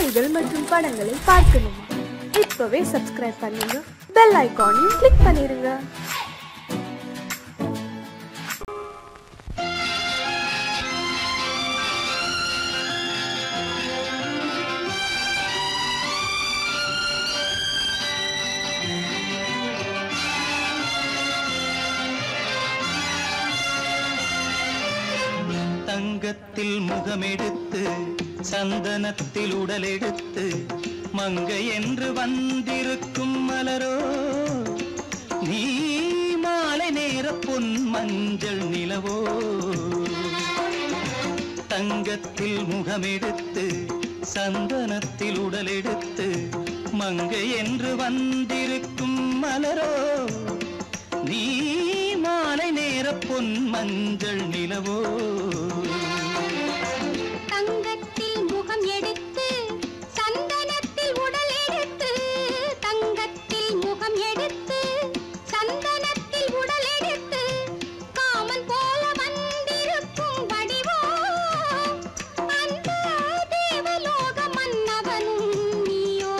செய்திகள் மற்றும் படங்களை பார்க்கணுமா? இப்பவே சப்ஸ்கிரைப் பண்ணுங்க, பெல் ஐகானையும் கிளிக் பண்ணிருங்க. தங்கத்தில் முகமெடுத்து சந்தனத்தில் உடலெடுத்து மங்கை என்று வந்திருக்கும் மலரோ, நீ மாலை நேர பொன் மஞ்சள் நிலவோ. தங்கத்தில் முகமெடுத்து சந்தனத்தில் உடலெடுத்து மங்கை என்று வந்திருக்கும் மலரோ, நீ மாலை நேர பொன் மஞ்சள் நிலவோ. தங்கத்தில் முகம் எடுத்து சந்தனத்தில் உடல் எடுத்து, தங்கத்தில் முகம் எடுத்து சந்தனத்தில் உடல் எடுத்து காமன் போல வந்திருக்கும் வடிவோ, அந்த தேவலோக மன்னவனும் நீயோ.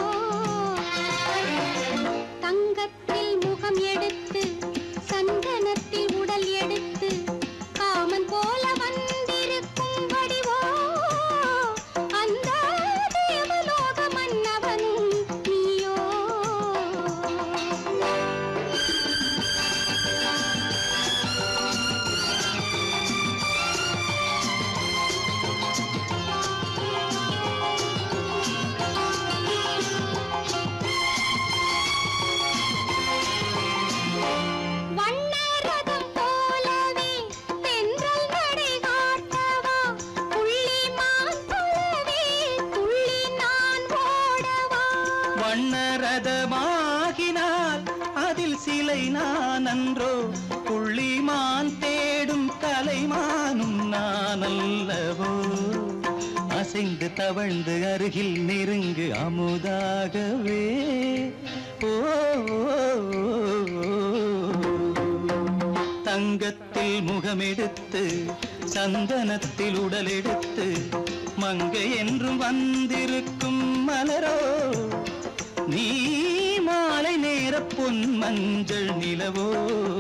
தங்கத்தில் முகம் எடுத்து சந்தனத்தில் உடல் எடுத்து காமன் போல வந்திருக்கும் வடிவோ, அந்த தேவலோக மன்னவனும் நீயோ. வண்ணரதம் போலவே தென்றல் நடை காட்டவா, புள்ளிமான் போலவே துள்ளி நான் ஓடவா. வண்ணரதமாகினால் அதில் சிலை நான் அன்றோ, புள்ளிமான் தேடும் கலைமானும் நான் அல்லவோ. அசைந்து தவழ்ந்து அருகில் நெருங்கு அமுதாகவே. ஓ, தங்கத்தில் முகமெடுத்து சந்தனத்தில் உடலெடுத்து மங்கை என்றும் வந்திருக்கும் மலரோ, நீ மாலை நேர பொன் மஞ்சள் நிலவோ.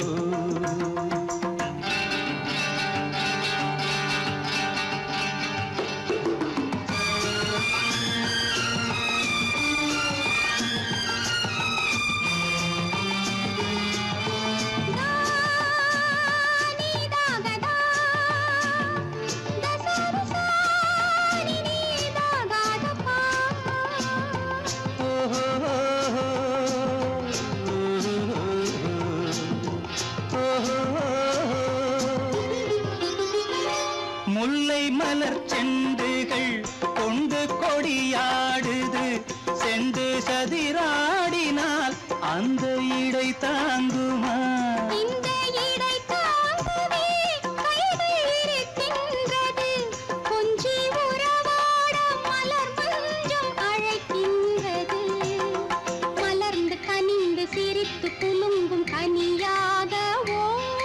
முல்லை மலர் செண்டுகள் கொண்டு கொடியாடுது, செண்டு சதிராடினால் அந்த இடை தாங்குமா? இந்த இடை தாங்கவே கைகள் இருக்கின்றது, கொஞ்சி உறவாட மலர் மஞ்சம் அழைக்கின்றது. மலர்ந்து கனிந்து சிரித்து குலுங்கும் கனியாகவோ.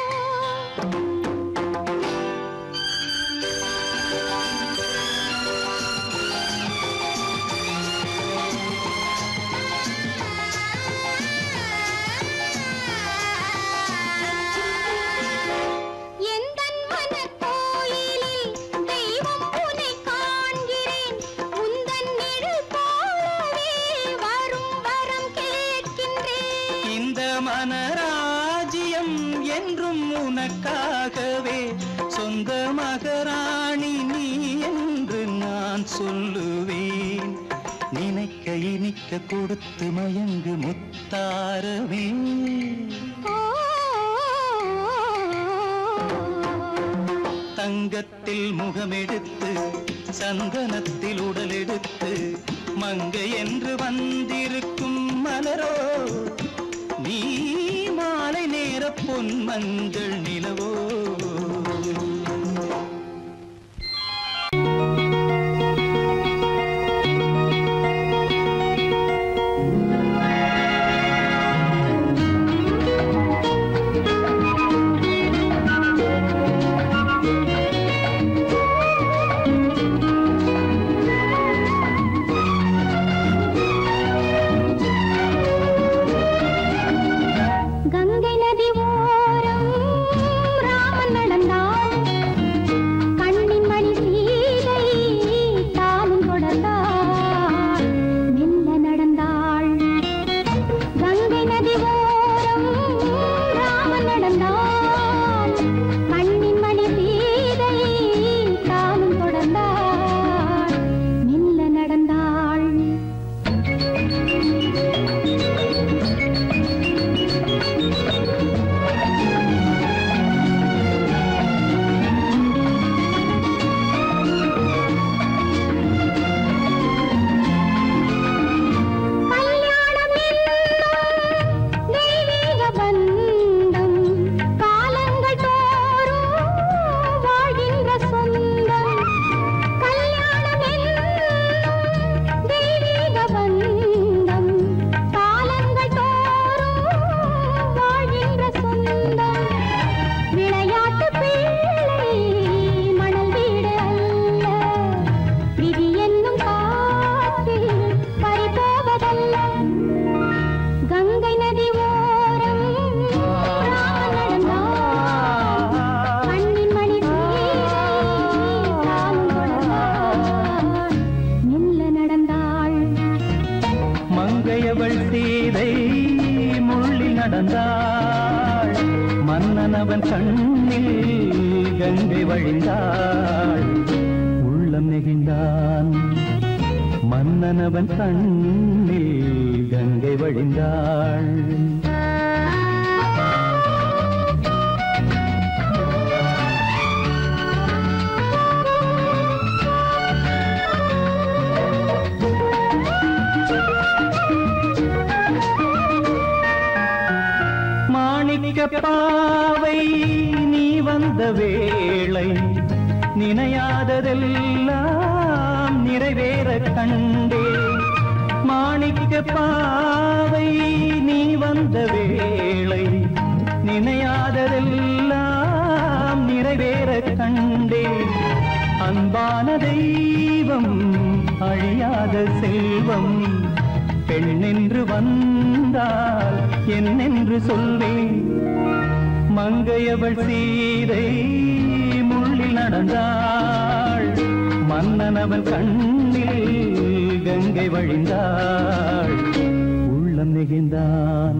எந்தன் மனக்கோயிலில் தெய்வம் உன்னை காண்கிறேன், உந்தன் நிழல் போலவே வரும் வரம் கேட்கின்றேன். இந்த மனராஜ்யம் என்றும் உனக்காகவே, சொந்த மகராணி நீ என்று நான் சொல்லுவேன். நினைக்க இனிக்க கொடுத்து மயங்கு முத்தாரவே. தங்கத்தில் முகமெடுத்து சந்தனத்தில் உடலெடுத்து மங்கை என்று வந்திருக்கும் மலரோ, நீ மாலை நேர பொன் மஞ்சள் நிலவோ. மங்கையவள் சீதை முள்ளில் நடந்தாள் மன்னனவன் கண்ணில் கங்கை வழிந்தாள் உள்ளம் நெகிழ்ந்தான் மன்னனவன் கண்ணில் கங்கை வழிந்தாள் பாவை நீ வந்த வேளை நினையாததெல்லாம் நிறைவேற கண்டே மாணிக்க பாவை நீ வந்த வேளை நினையாததெல்லாம் நிறைவேற கண்டே அன்பான தெய்வம் அழியாத செல்வம் பெண்ணென்று வந்தால் என்னென்று சொல்வேன் மங்கையவள் சீதை முள்ளில் நடந்தாள் மன்னனவன் கண்ணில் கங்கை வழிந்தாள் உள்ளம் நெகிழ்ந்தான்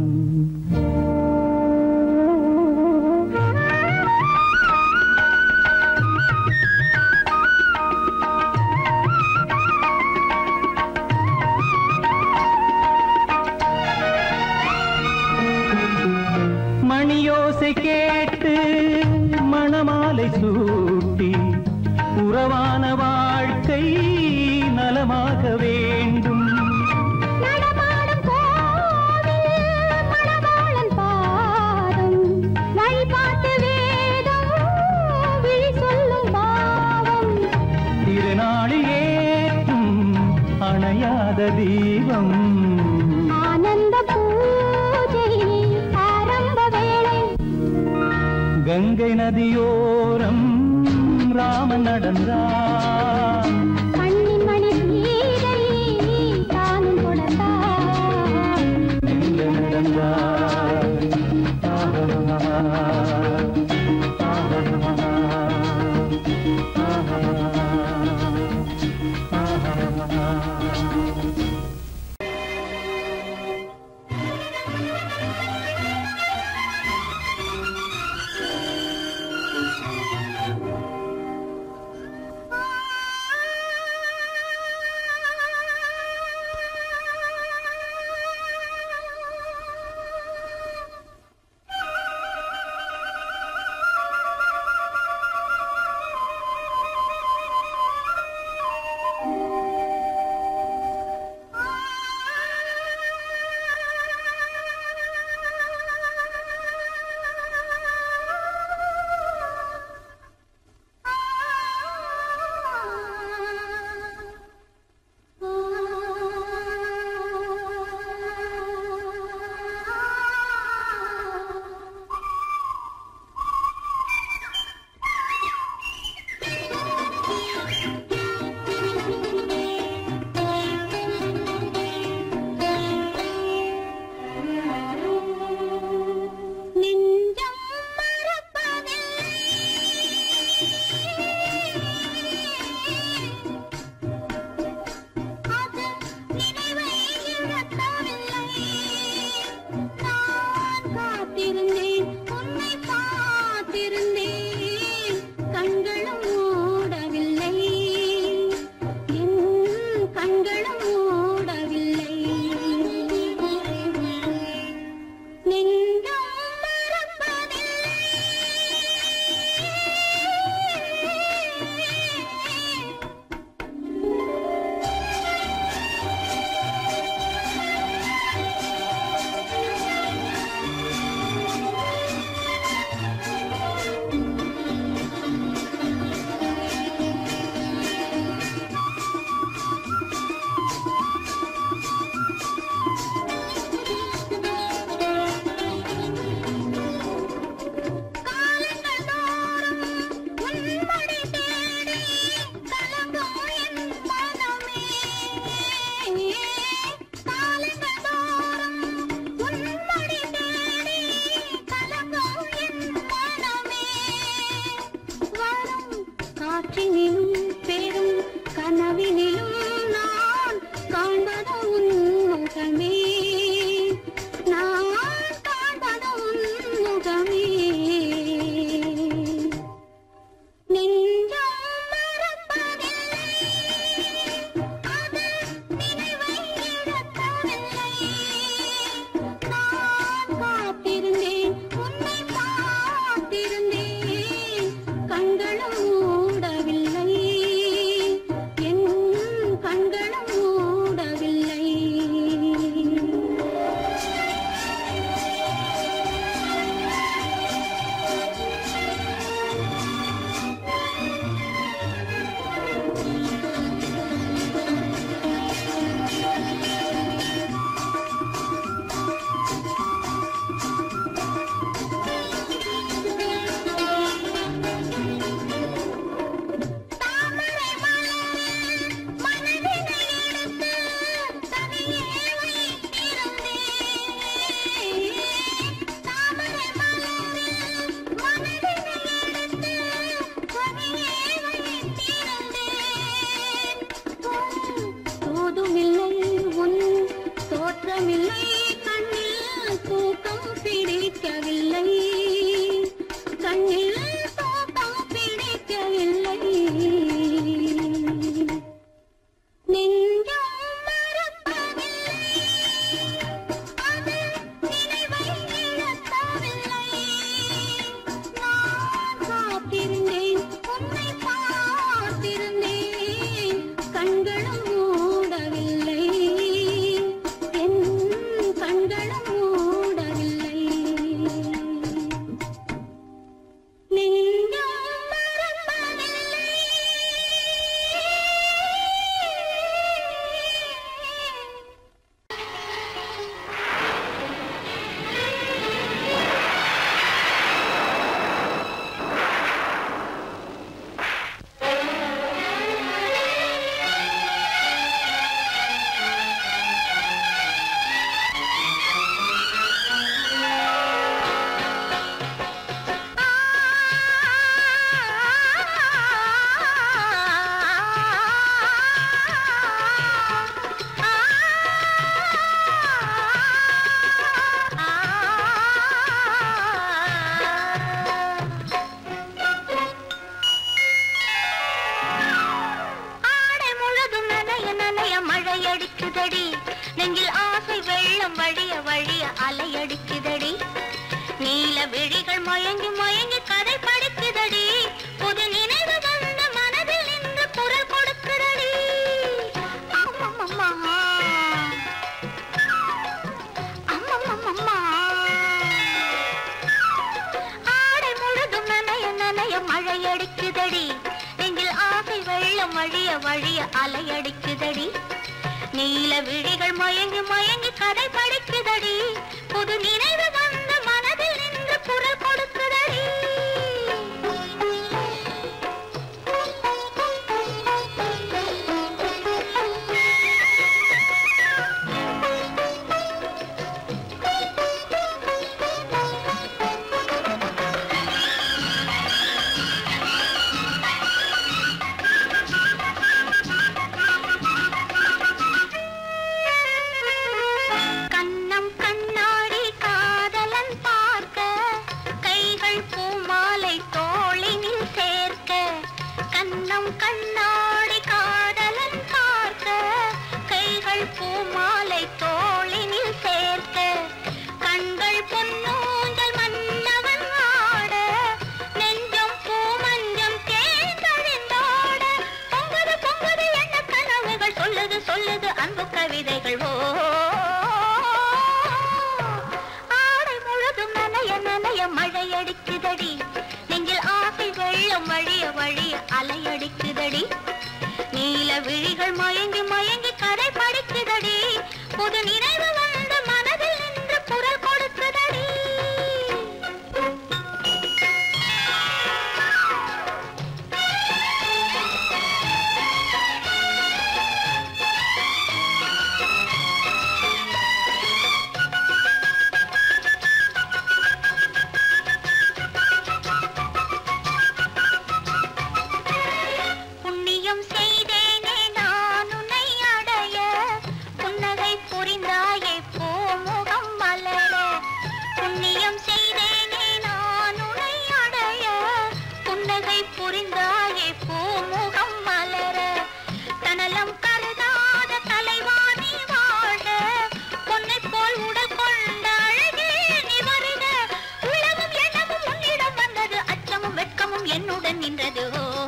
மணியோசை கேட்டு மணமாலை சூட்டி உறவான வாழ்க்கை நலமாக வேண்டும் நடமாடும் கோவில் மணவாளன் பாதம் வழிபாட்டு வேதம் விழி சொல்லும் பாவம் திருநாளில் ஏற்றும் அணையாத தீபம் ஆனந்த பூஜை ஆரம்ப வேளை கங்கை நதியோரம் ராமன் நடந்தார் கண்ணின் மணி சீதை தானும் கொடுத்தார் எங்க நடந்தார் வெள்ளம் வழிய வழிய அலையடிக்குதடி நீல விழிகள் மயங்கி மயங்கி கதை படிக்குதடி புது நினைவு வந்த மனதில் நின்று குரல் கொடுக்குதடி அம்மம்மா அம்மம்மா ஆடை முழுதும் நனைய நனைய மழையடிக்குதடி நெஞ்சில் ஆசை வெள்ளம் வழிய வழிய அலையடிக்குதடி நீல விழிகள் மயங்கி மயங்கி கதை படிக்குதடி புது நினைவு வந்த மனதில் நின்று குரல் கொடுக்குதடி கண்ணாடி காதலன் பார்க்க கைகள் பூமாலை தோளினில் சேர்க்க கண்கள் பொன்னூஞ்சல் மன்னவன் ஆட நெஞ்சம் பூமஞ்சம் தேர்ந்தழிந்தோட பொங்குது பொங்குது எண்ண கனவுகள் சொல்லுது சொல்லுது அன்பு கவிதைகள் ஆடை முழுதும் நனைய நனைய மழையடிக்குதடி நெஞ்சில் ஆசை வெள்ளம் வழிய வழிய அலையடிக்குதடி நீல விழிகள் மயங்கி மயங்கி கதை படிக்குதடி புது நினைவு வந்த மனதில் நின்று குரல் கொடுக்குதடி புரிந்தாயே பூமுகம் மலர தனலம் கருதாத தலைவாணி வாழ பொன்னை போல் உடல் கொண்ட அழகே நீ வருக உலகம் எண்ணமும் உன்னிடம் வந்தது அச்சமும் வெட்கமும் என்னுடன் நின்றது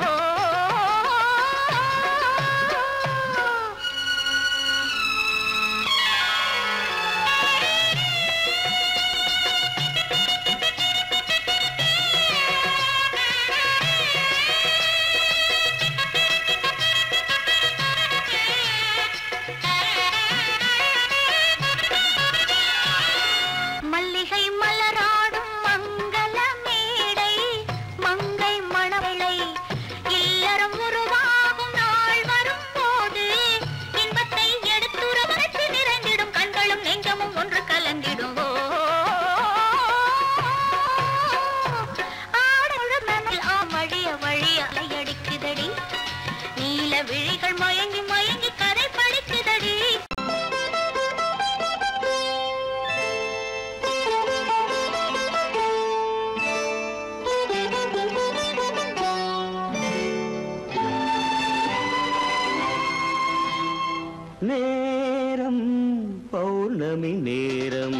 விழிகள் மயங்கி மயங்கி கதை படிக்குதடி நேரம் பௌர்ணமி நேரம்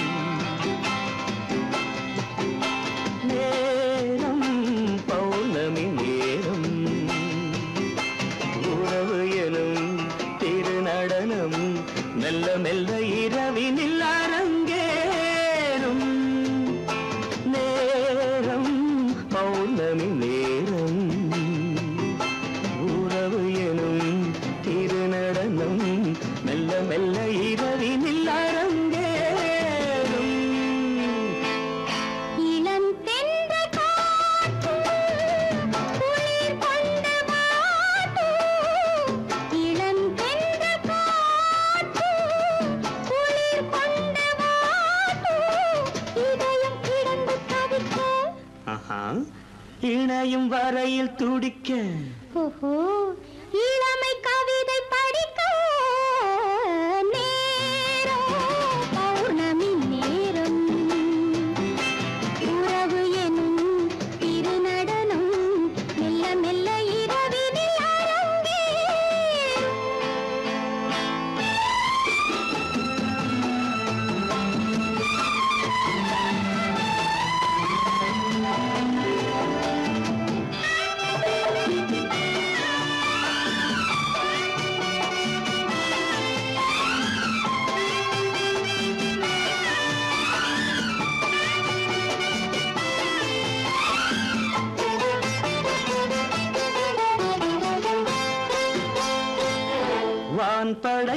நேரம் பௌர்ணமி நேரம் உறவு எனும் திருநடனம் மெல்ல மெல்ல இரவினில் அரங்கேறும் நேரம் பௌர்ணமி நேரம் உறவு எனும் திருநடனம் மெல்ல மெல்ல இரவினில் அரங்கேறும் இணையும் வரையில் துடிக்க இளமை கவிதை படிக்க நேரம் பௌர்ணமி நேரம் உறவு எனும் திருநடனம் மெல்ல மெல்ல இரவினில் அரங்கேறும்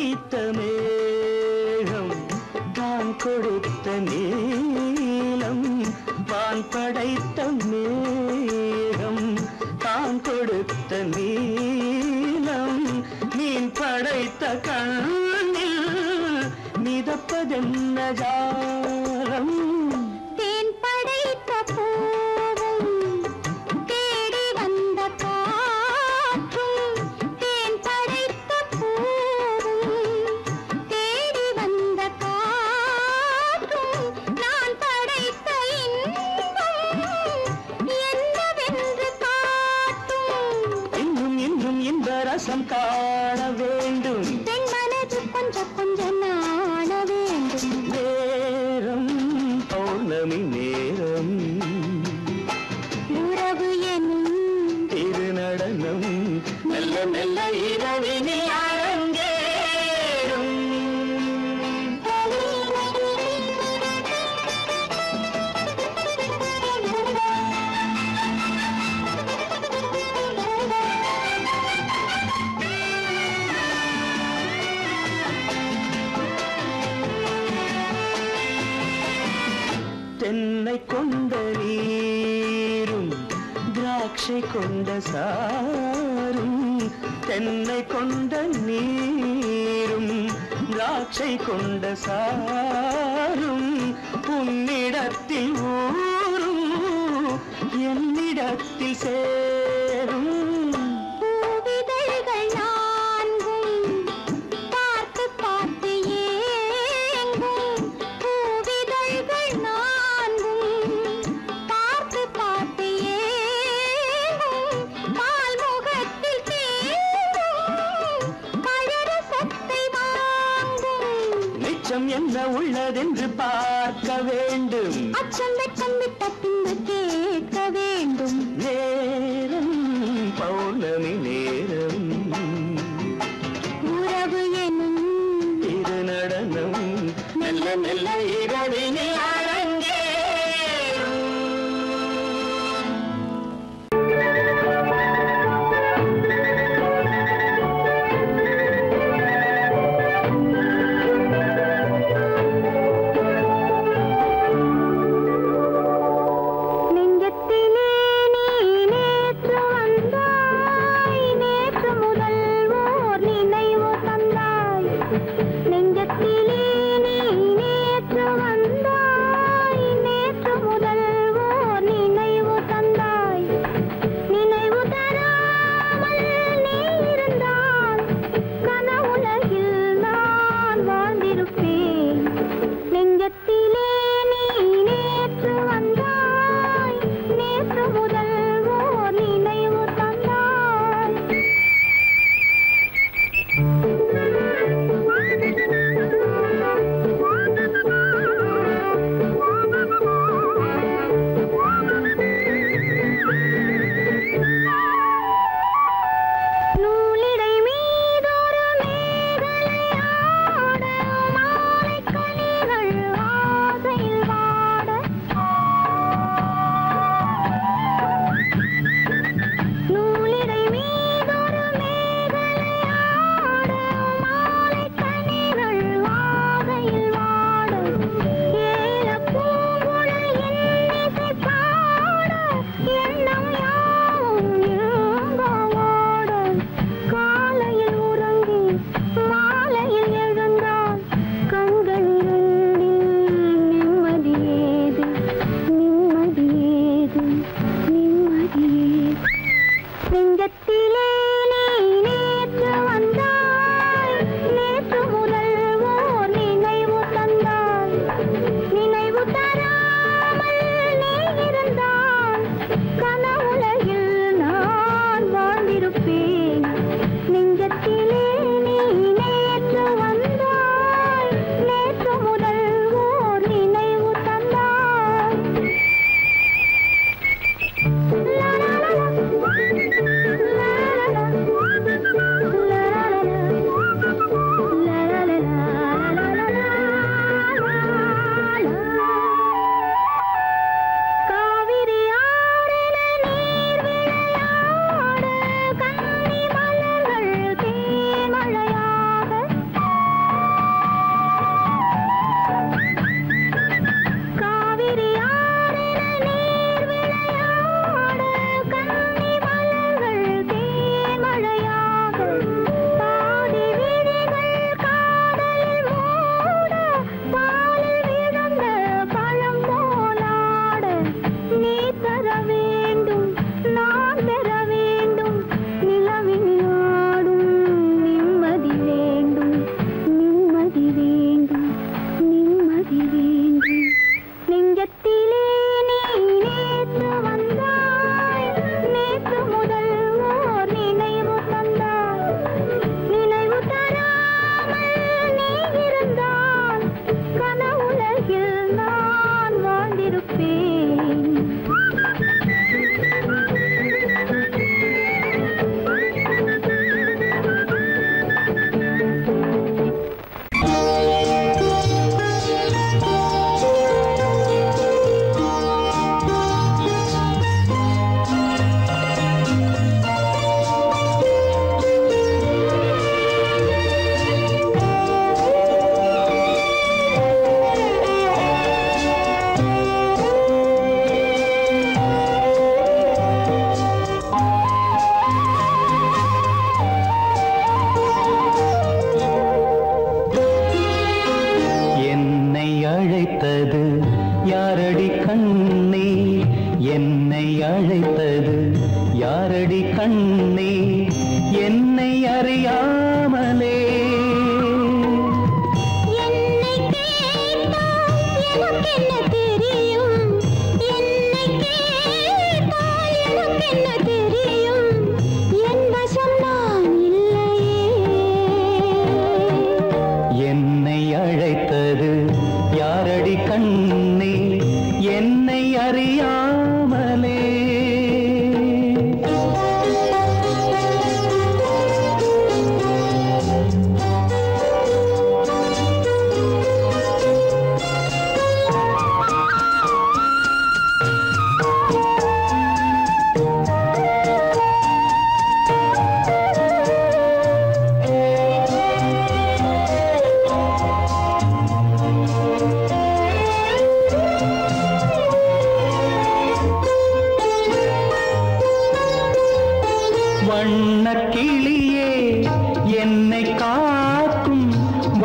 வைத்த மேகம் தான் கொடுத்த நீலம் வான் படைத்த மேகம் தான் கொடுத்த நீலம் மீன் படைத்த கண்ணில் மிதப்பதென்ன ஜாலம் தேன் படைத்த பூவும் தேடி வந்த காற்றும் தேன் படைத்த பூவும் தேடி வந்த காற்றும் நான் படைத்த இன்பம் என்னவென்று காட்டும் இன்னும் இன்னும் இந்த ரசம் காண வேண்டும் பெண் மனது கொஞ்சம் கொஞ்சம் நாண வேண்டும் நேரம் பௌர்ணமி நேரம் உறவு எனும் திருநடனம் மெல்ல மெல்ல இரவினில் அரங்கேறும் தென்னை கொண்ட நீரும் திராட்சை கொண்ட சாரும் தென்னை கொண்ட நீரும் திராட்சை கொண்ட சாரும் உன்னிடத்தில் ஊரும் என்னிடத்தில் சேரும் பூவிதழ்கள் நான்கும் பார்த்து பார்த்து ஏங்கும் பூவிதழ்கள் நான்கும் பார்த்து பார்த்து ஏங்கும் பால்முகத்தில் தேங்கும் பழரசத்தை வாங்கும் நிச்சம் என்ன உள்ளதென்று பார்க்க வேண்டும் அச்சம் வெச்சம் விட்ட பின்பு கேட்க வேண்டும் நேரம் பௌர்ணமி நேரம் உறவு எனும் திருநடனம் மெல்ல மெல்ல இரவினில் அரங்கேறும் நெஞ்சத்திலே நீ நேற்று வந்தாய்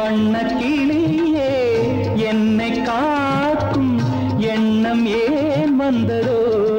வண்ணக்கிளியே என்னை காக்கும் எண்ணம் ஏன் வந்ததோ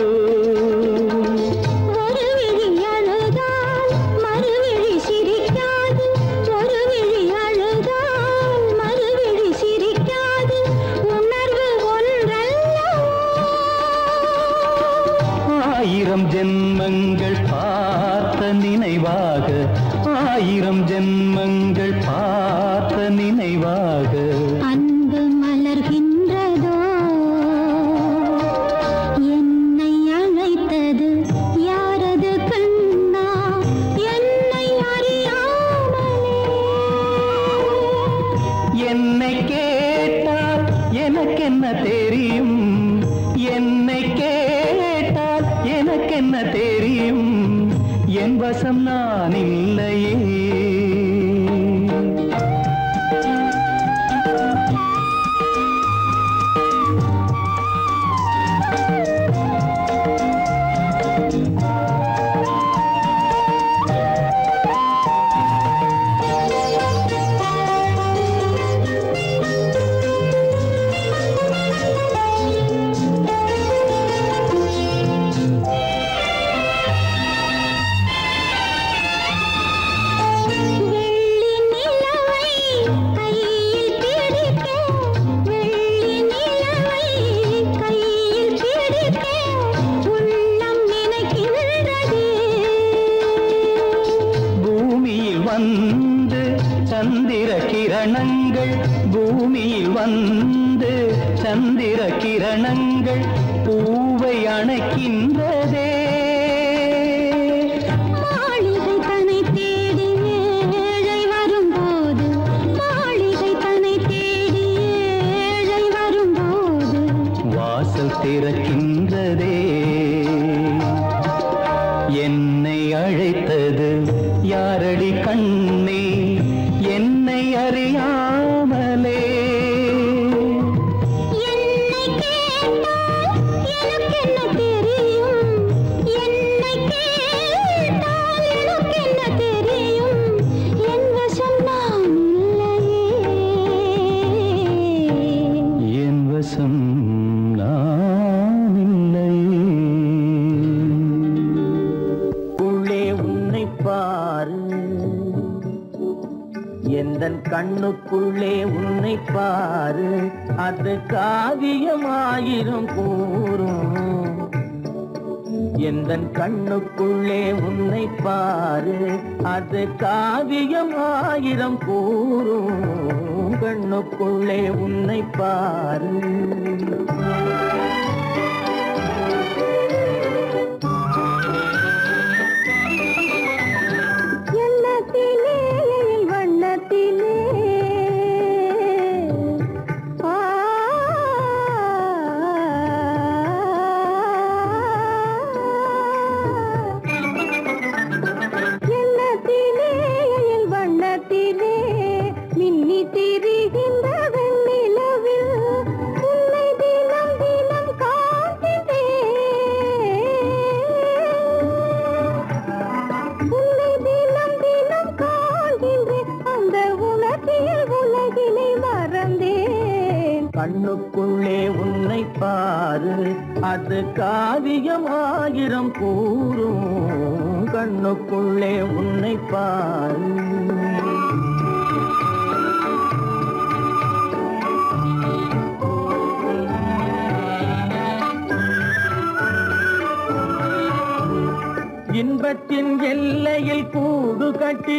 ஆயிரம் ஜென்மங்கள் பார்த்த நினைவாக ஆயிரம் ஜென்மங்கள் பார்த்த நினைவாக அன்பு மலர்கின்றதோ என்னை அழைத்தது யாரது கண்ணா என்னை அறியாமலே என்னை கேட்டால் எனக்கென்ன தெரியும் என்னை கேட்டால் எனக்கென்ன தெரியும் என் வசம் நான் இல்லையே பூமியில் வந்து சந்திர கிரணங்கள் பூவை அணைக்கின்றதே மாளிகை தன்னை தேடி ஏழை வரும்போது மாளிகை தன்னை தேடி ஏழை வரும்போது வாசல் திறக்கின்றதே என்னை அழைத்தது யாரடி கண்ணே என்னை அறியாமலே என்னை கேட்டால் எனக்கென்ன தெரியும் என்னை கேட்டால் எனக்கென்ன தெரியும் என் வசம் நான் இல்லையே என் வசம் நான் இல்லையே உள்ளே உன்னை பாரு எந்தன் கண்ணுக்குள்ளே உன்னை பாரு அது காவியமாயிரும் கூறும் எந்தன் கண்ணுக்குள்ளே உன்னை பாரு அது காவியமாயிரம் கூறும் கண்ணுக்குள்ளே உன்னை பாரு கண்ணுக்குள்ளே உன்னை பாரு அது காவியமாயிரம் கூறும் கண்ணுக்குள்ளே உன்னை பாரு இன்பத்தின் எல்லையில் கூடு கட்டி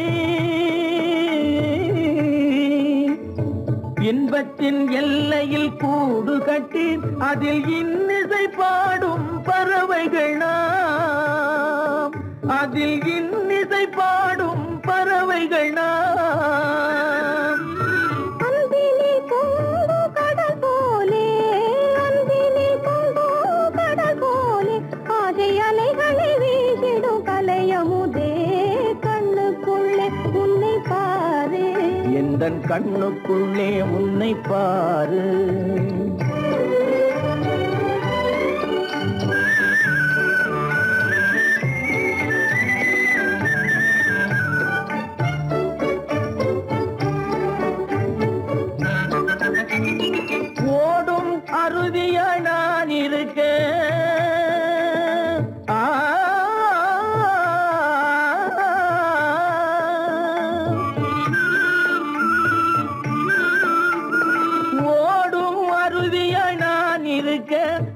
இன்பத்தின் எல்லையில் கூடு கட்டி அதில் இன்னிசை பாடும் பறவைகள் நாம் அதில் இன்னிசை பாடும் பறவைகள் நாம் அன்பிலே பொங்கு கடல் போலே அன்பிலே பொங்கு கடல் போலே ஆசை அலைகளை வீசிடும் கலையமுதே கண்ணுக்குள்ளே உன்னை பாரு எந்தன் கண்ணுக்குள்ளே உன்னை பாரு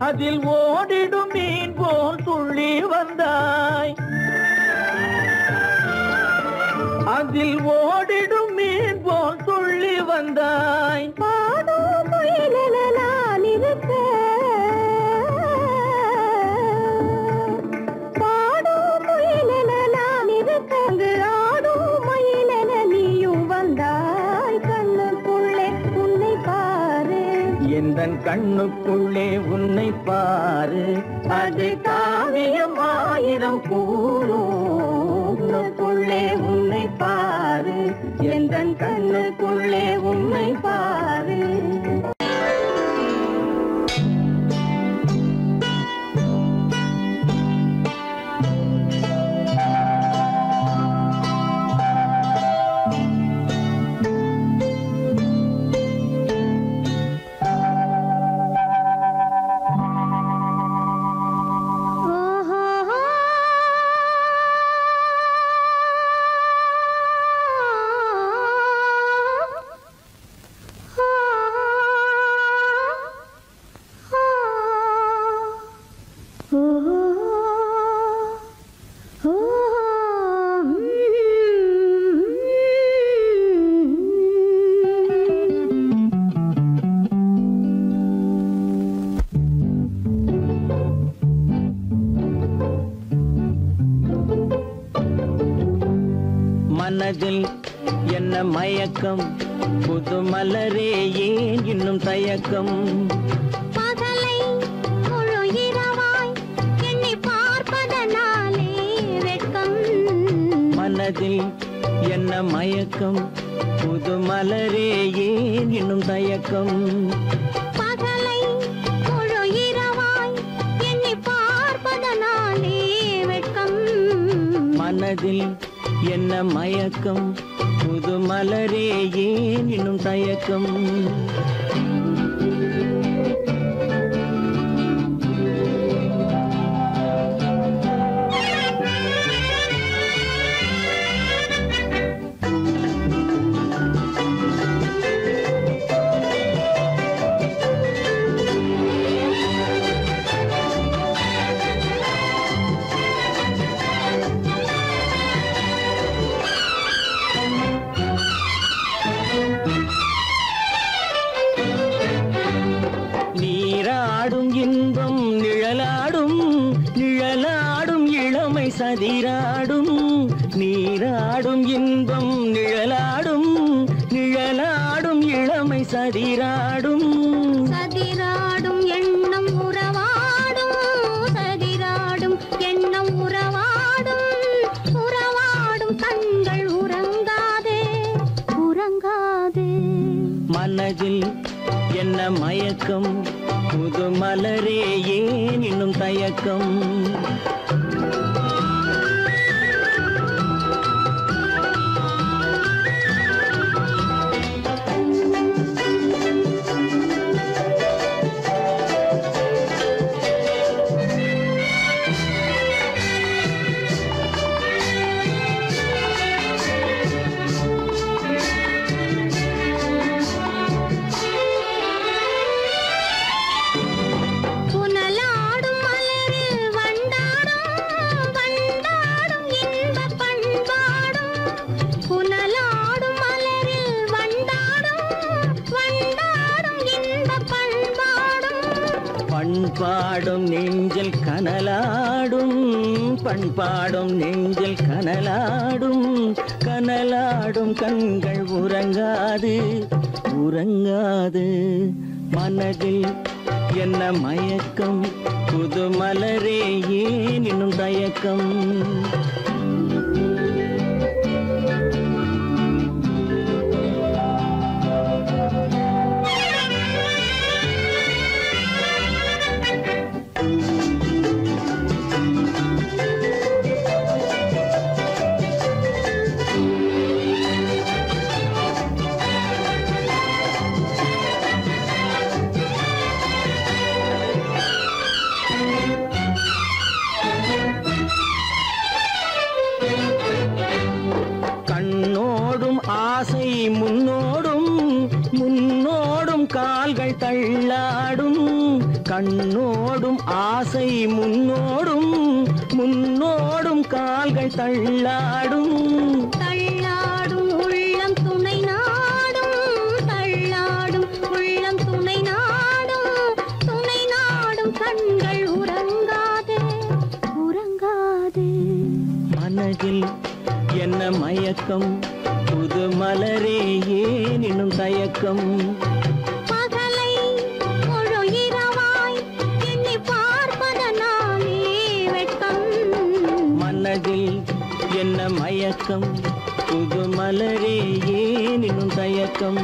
அதில் ஓடிடும் மீன் போல் துள்ளி வந்தாய் அதில் ஓடிடும் மீன் போல் துள்ளி வந்தாய் பாடும் முயலென நான் இருக்க பாடும் முயலென நான் இருக்க ஆடும் மயிலென நீயும் வந்தாய் கண்ணுக்குள்ளே உன்னை பாரு எந்தன் கண்ணுக்குள்ளே உன்னை பாரு அது காவியம் ஆயிரம் கூறுக்குள்ளே உன்னை பாரு எந்தன் கண்ணுக்குள்ளே உன்னை பாரு மனதில் என்ன மயக்கம் புது மலரே ஏன் இன்னும் தயக்கம் பகலை முழு இரவாய் எண்ணி பார்ப்பதனாலே வெட்கம் மனதில் என்ன மயக்கம் புது மலரே ஏன் இன்னும் தயக்கம் பகலை முழு இரவாய் எண்ணி பார்ப்பதனாலே வெட்கம் மனதில் என்ன மயக்கம் புது மலரே ஏன் இன்னும் தயக்கம் நீராடும் இன்பம் நிழலாடும் நிழலாடும் இளமை சதிராடும் நீராடும் இன்பம் நிழலாடும் நிழலாடும் இளமை சதிராடும் சதிராடும் எண்ணம் உறவாடும் சதிராடும் எண்ணம் உறவாடும் உறவாடும் கண்கள் உறங்காதே உறங்காதே மனதில் என்ன மயக்கம் புது மலரே ஏன் இன்னும் தயக்கம் புனலாடும் மலரில் வண்டாடும் வண்டாடும் இன்பப் பண்பாடும் புனலாடும் மலரில் வண்டாடும் வண்டாடும் இன்பப் பண்பாடும் பண்பாடும் நெஞ்சில் கனலாடும் பண்பாடும் நெஞ்சில் கனலாடும் கனலாடும் கண்கள் உறங்காது உறங்காது மனதில் என்ன மயக்கம் புது மலரே ஏன் இன்னும் தயக்கம் கண்ணோடும் ஆசை முன்னோடும் முன்னோடும் கால்கள் தள்ளாடும் கண்ணோடும் ஆசை முன்னோடும் முன்னோடும் கால்கள் தள்ளாடும் தள்ளாடும் உள்ளம் துணை நாடும் தள்ளாடும் உள்ளம் துணை நாடும் கண்கள் உறங்காதே உறங்காதே மனதில் என்ன மயக்கம் புது மலரே ஏன் இன்னும் தயக்கம் பகலை முழு இரவாய் எண்ணி பார்ப்பதனாலே வெட்கம் மனதில் என்ன மயக்கம் புது மலரே ஏன் இன்னும் தயக்கம்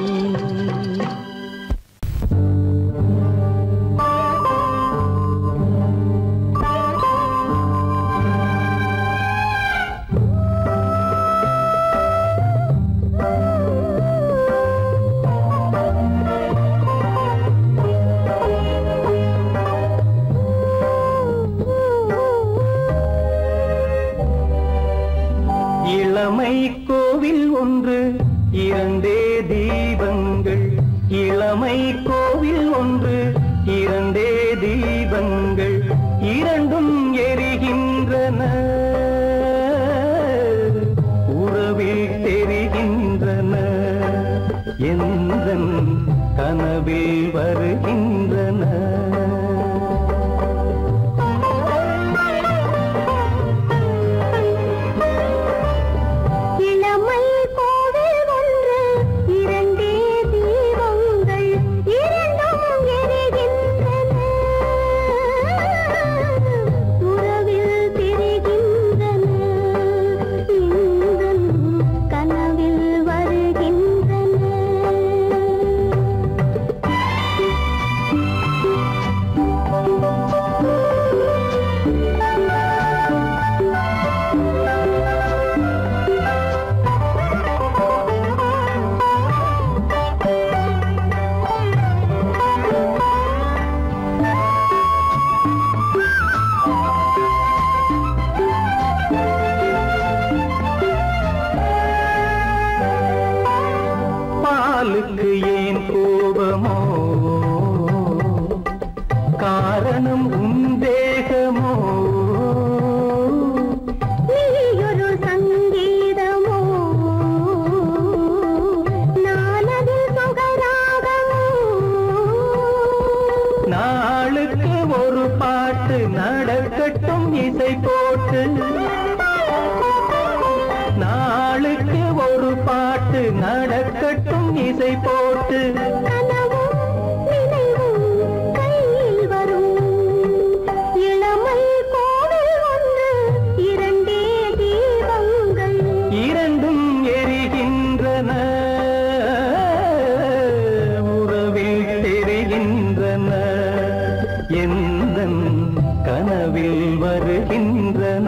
இளமை கோவில் ஒன்று இரண்டே தீபங்கள் இளமை கோவில் ஒன்று இரண்டே தீபங்கள் இரண்டும் எரிகின்றன உறவில் தெரிகின்றன எந்தன் கனவில் வருகின்றன பாலுக்கு ஏன் கோபமோ காரணம் உந்தேகமோ நீயொரு சங்கீதமோ நானது சுகராகமோ நாளுக்கு ஒரு பாட்டு நடக்கட்டும் இசை போட்டு நாளுக்கு ஒரு பாட்டு நடக்கட்டும் இசை போட்டு கனவும் நினைவும் கையில் வரும் இளமை கோவில் ஒன்று இரண்டே தீபங்கள் இரண்டும் எரிகின்றன உறவில் தெரிகின்றன எந்தன் கனவில் வருகின்றன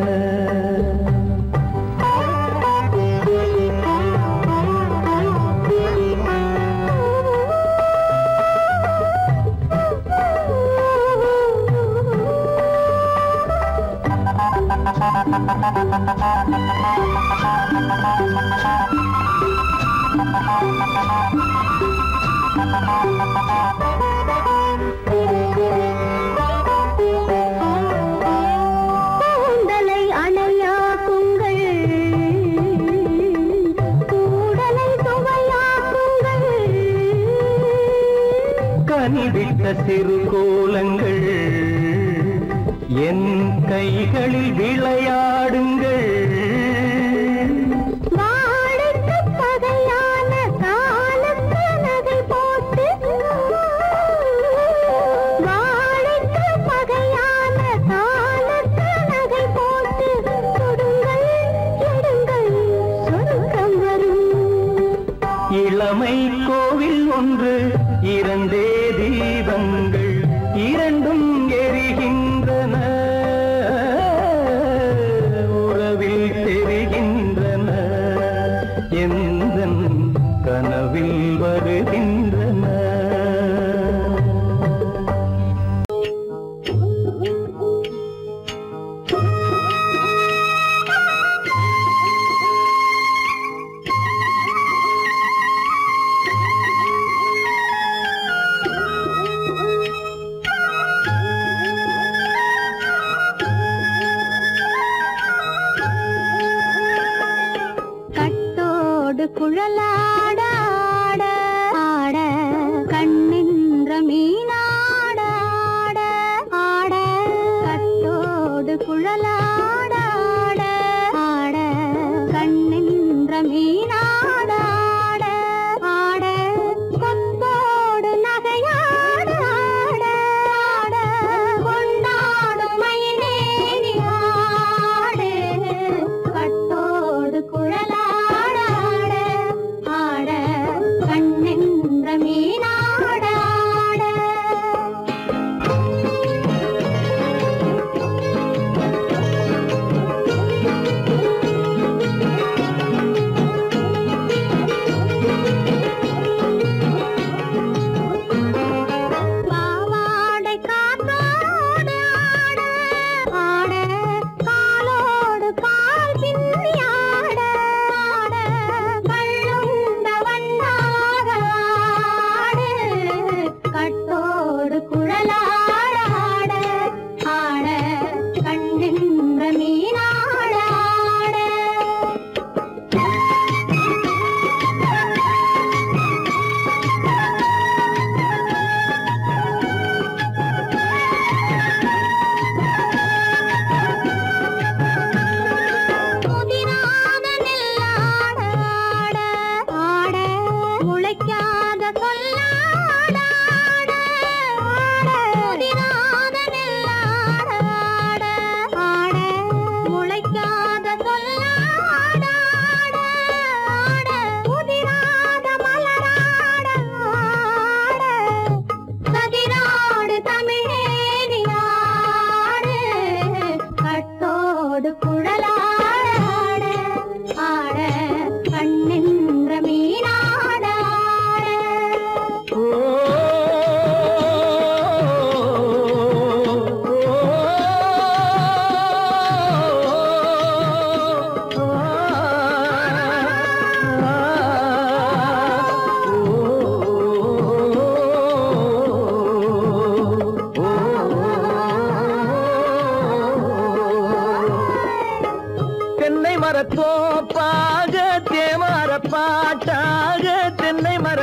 கூந்தலை அணையாக்குங்கள் கூடலை சுவையாக்குங்கள் கனிவிட்ட சிறு கோலங்கள் என் கைகளில் விளையாடுங்கள் வாழைக்கு பகையான காலுக்கு நகை போட்டு வாழைக்கு பகையான காலுக்கு நகை போட்டு கொடுங்கள் எடுங்கள் சொர்க்கம் வரும் இளமை கோவில் ஒன்று இரண்டே தீபங்கள் இரண்டும் எரிகின்றன உறவில் தெரிகின்றன எந்தன் கனவில் வருகின்றன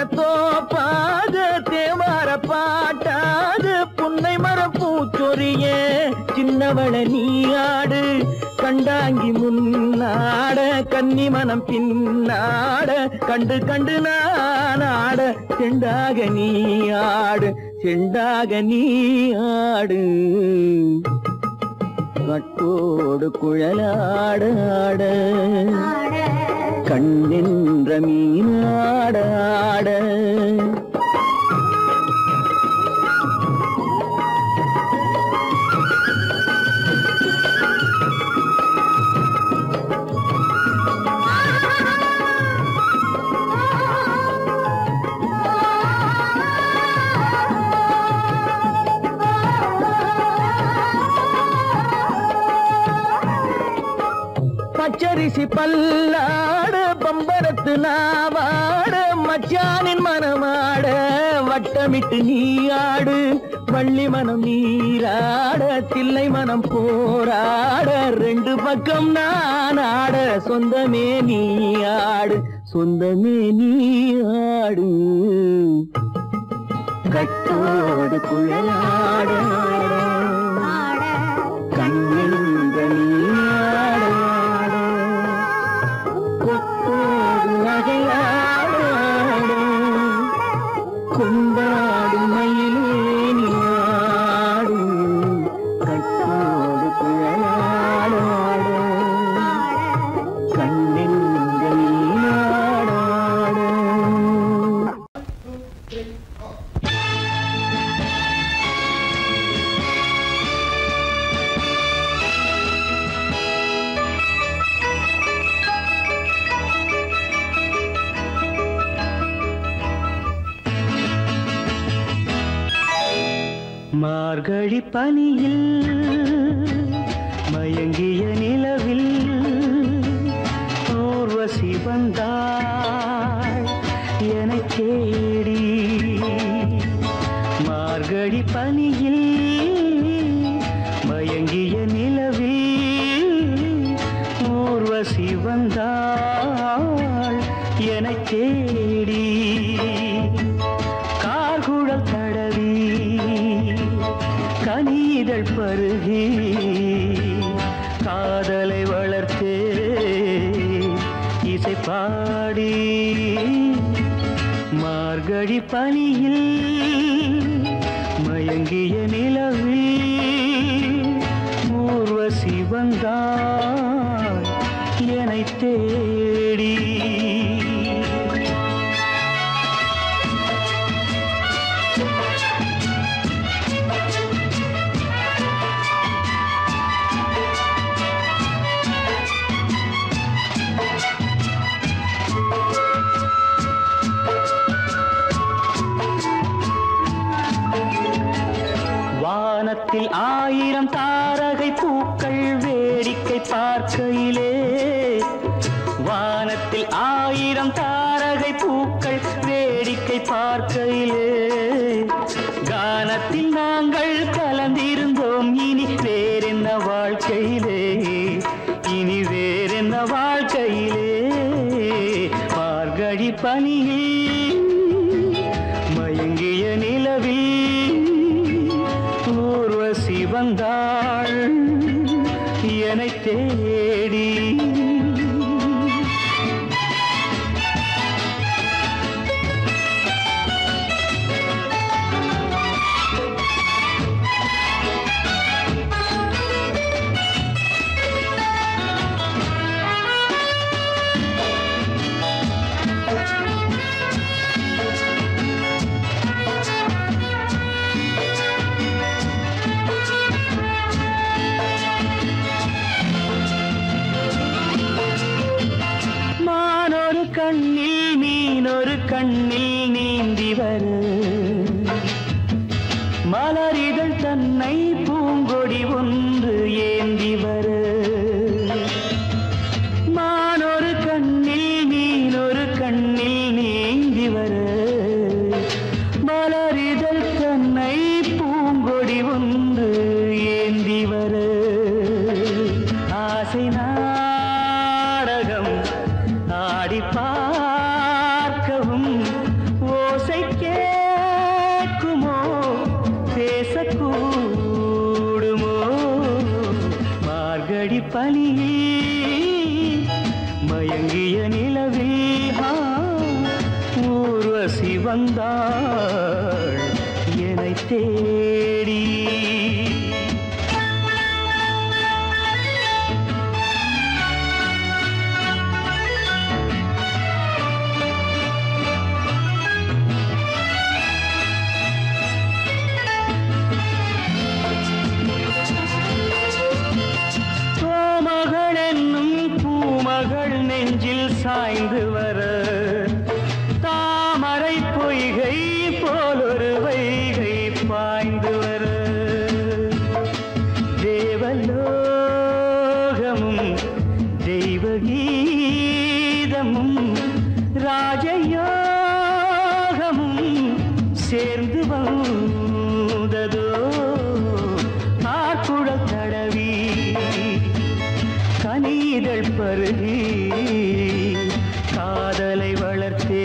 தோப்பாது தேவார பாட்டாது புன்னை மரம் பூச்சொரியே சின்னவள நீயாடு கண்டாங்கி முன்னாட கன்னி மனம் பின்னாட கண்டு கண்டு நானாட செண்டாக நீயாடு செண்டாக நீயாடு கட்டோடு குழலாடாட கண்ணென்ற மீனாடாட பச்சரிசி பல்லாட பம்பரத்து நாவாட மச்சானின் மனமாட வட்டமிட்டு நீயாடு வள்ளி மனம் நீராட தில்லை மனம் போராட ரெண்டு பக்கம் நானாட சொந்தமே நீயாடு சொந்தமே நீயாடு கட்டோடு குழலாட கண்ணென்ற நீயாட கொண்டாடு மயிலேனியாடு கட்டோடு குழலாடாடு கண்ணென்ற நீயாடாடு. மார்கழி பனியில் மயங்கிய நிலவில் ஊர்வசி வந்தாள் எனக் கேடி மார்கழி பனியில் மயங்கிய நிலவில் ஊர்வசி வந்தாள் எனக் கேடி கார்குழல் தடவி கனிதழ் பருகி காதலை வளர்த்தே இசை பாடி மார்கழி பனியில் மயங்கிய நிலவில் ஊர்வசி வந்தாள் என்னைத் தேடி வானத்தில் 1000 தாரகை பூக்கள் வேடிக்கை பார்க்கையிலே வானத்தில் 1000 தாரகை பூக்கள் வேடிக்கை பார்க்கையிலே கானத்தில் நாங்கள் கலந்திருந்தோம் இனி வேறென்ன வாழ்க்கையிலே இனி வேறென்ன வாழ்க்கையிலே மார்கழி பனியில் மயங்கிய நிலவில் ஊர்வசி வந்தாள் என்னைத் தேடி வந்தாள் என்னை தேடி. கோமகள் என்னும் பூமகள் நெஞ்சில் சாய்ந்து வர தாமரை பொய்கை போலொரு வைகை பாய்ந்து வர தேவலோகமும் தெய்வகீதமும் ராஜயோகமும் சேர்ந்து வந்ததோ ஆக்குழல் தடவி கனிதழ் பருகி காதலை வளர்த்தே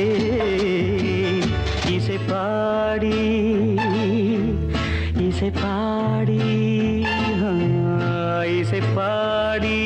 இசை பாடி இசை பாடி இசை பாடி.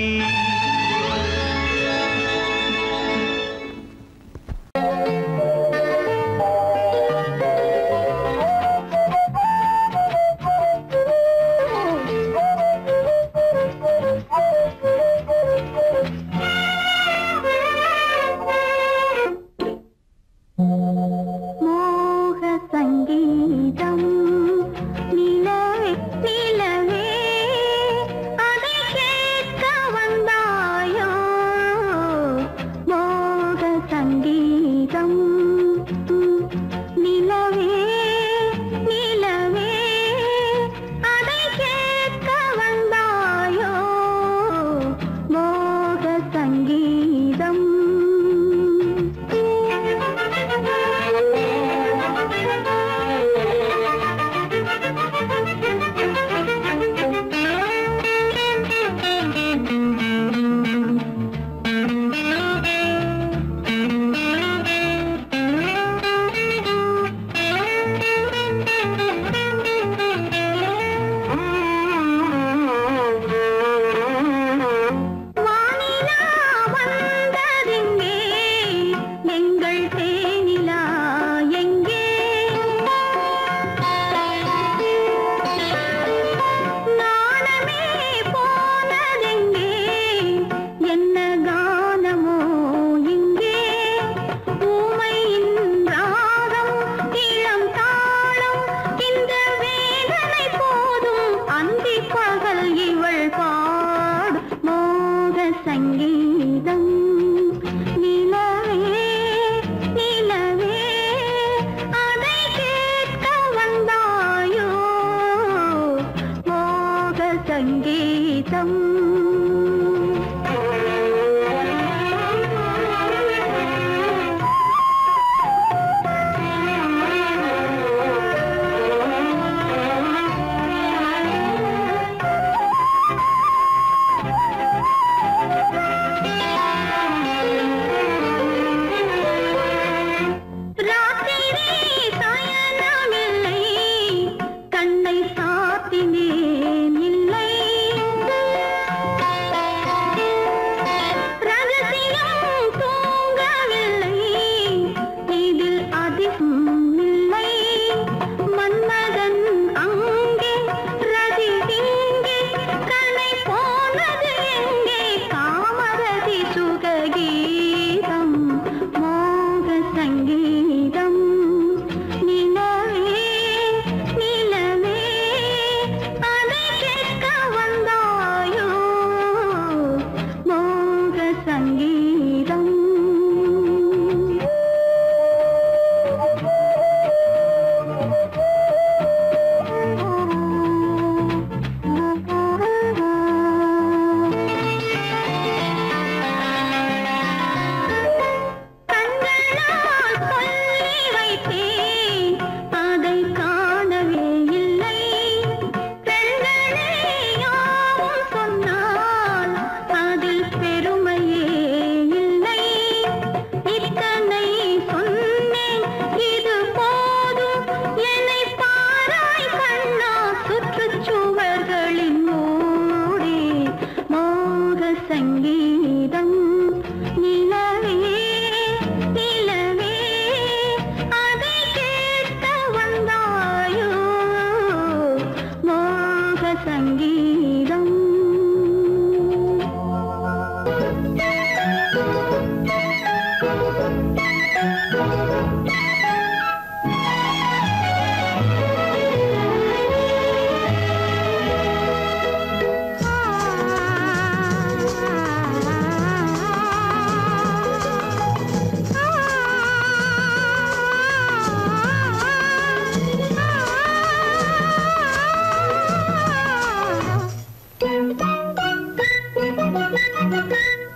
கண்ணை சாத்தினேன் இல்லை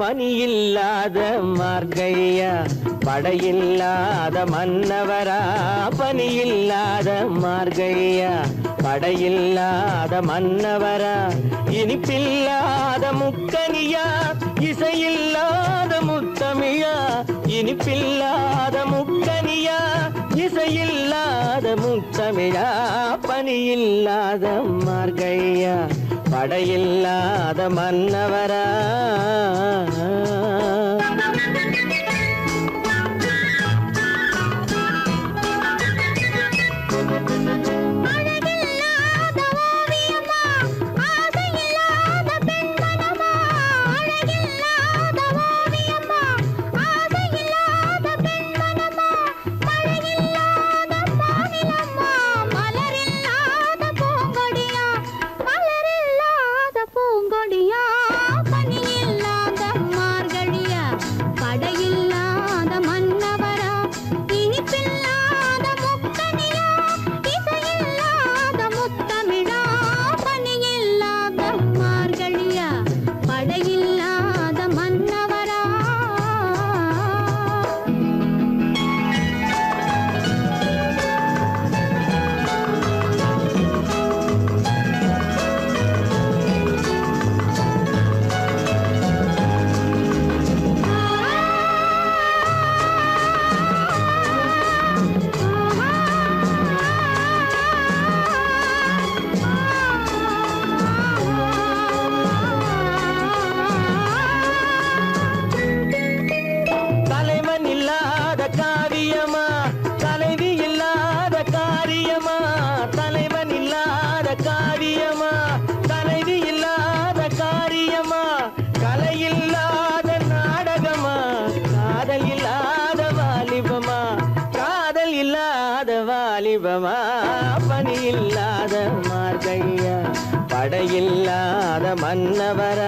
பனியில்லாத மார்கழியா படையில்லாத மன்னவரா பனியில்லாத மார்கழியா படையில்லாத மன்னவரா இனிப்பில்லாத முக்கனியா இசையில்லாத முத்தமிழா இனிப்பில்லாத முக்கனியா இசையில்லாத முத்தமிழா பனியில்லாத மார்கழியா படையில்லாத மன்னவரா பனியில்லாத மார்கழியா படையில்லாத மன்னவரா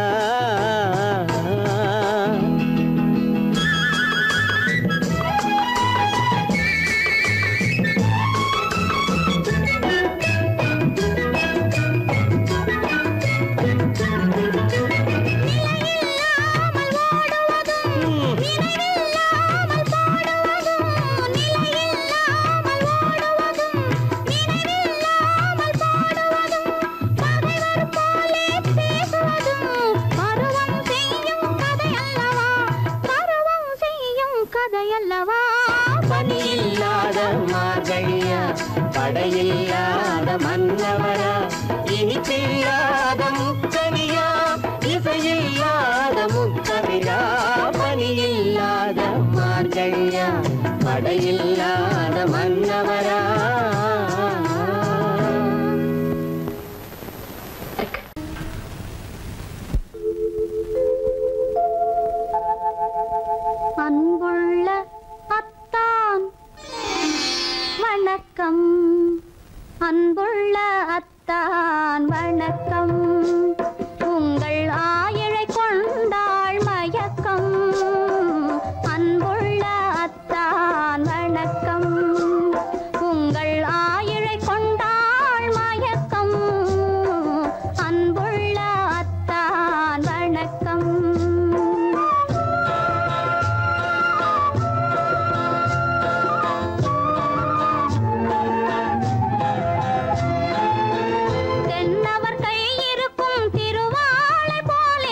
பனியில்லாத மார்கழியா படையில்லாத மன்னவரா இனிப்பில்லாத முக்கனியா இசையில்லாத முத்தமிழா பனியில்லாத மார்கழியா படையில்லாத மன்னவரா அன்புள்ள அத்தான் வணக்கம் அன்புள்ள அத்தான் வணக்கம் உங்கள் ஆயிழை கொண்டாள் மயக்கம் அன்புள்ள அத்தான் வணக்கம் உங்கள் ஆயிழை கொண்டாள் மயக்கம் அன்புள்ள அத்தான் வணக்கம் தென்னவர் கை இருக்கும் திருவாளை போல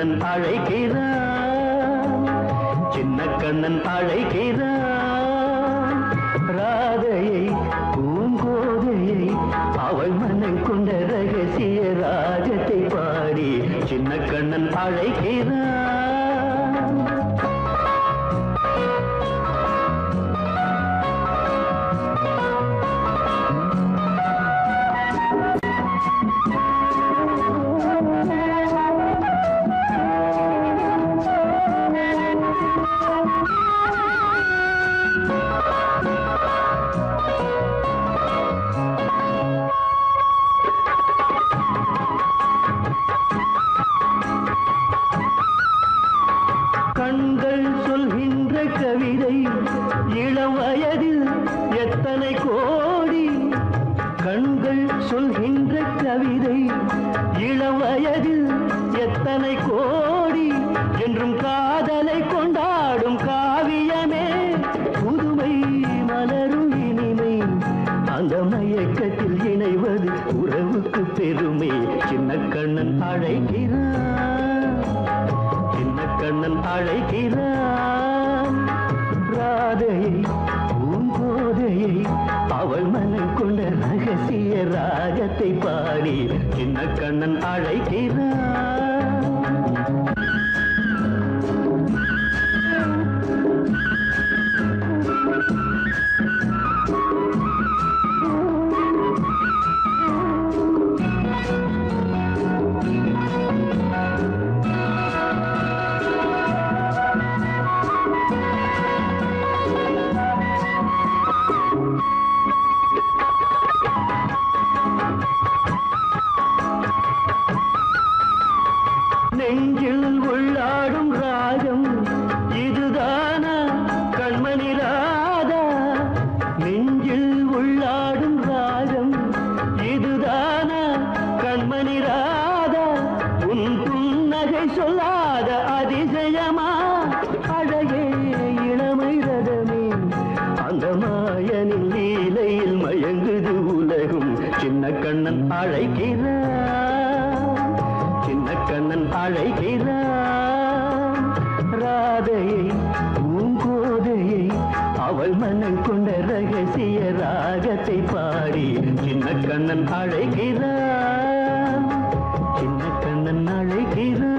கண்ணன் அழைக்கிறான், சின்ன கண்ணன் அழைக்கிறான். ராதையை பூங்கோதையை அவள் மனம் கொண்ட ரகசிய ராகத்தை பாடி சின்ன கண்ணன் அழைக்கிறான். கண்கள் சொல்கின்ற கவிதை இளம் வயதில் எத்தனை கோடி, கண்கள் சொல்கின்ற கவிதை இளம் வயதில் எத்தனை கோடி, என்றும் காதலை கொண்டாடும் காவியமே புதுமை மலரும் இனிமை, அந்த மயக்கத்தில் இணைவது உறவுக்கு பெருமை. சின்ன கண்ணன் அழைக்கிறான், சின்ன கண்ணன் அழைக்கிறான். ராதையை பூங்கோதையை அவள் மனம் கொண்ட ரகசிய ராகத்தை பாடி சின்ன கண்ணன் அழைக்கிறான். நெஞ்சில் உள்ளாடும் ராகம் இதுதானா கண்மணி ராதா, நெஞ்சில் உள்ளாடும் ராகம் இதுதானா கண்மணி ராதா, உன் புன்னகை சொல்லாத அதிசயமா அழகே இளமை ரதமே, அந்த மாயனின் லீலையில் மயங்குது உலகும். சின்ன கண்ணன் அழைக்கிறான், சின்ன கண்ணன் அழைக்கிறான். ராதையை பூங்கோதையை அவள் மனம் கொண்ட ரகசிய ராகத்தை பாடி சின்ன கண்ணன் அழைக்கிறான், சின்ன கண்ணன் அழைக்கிறான்.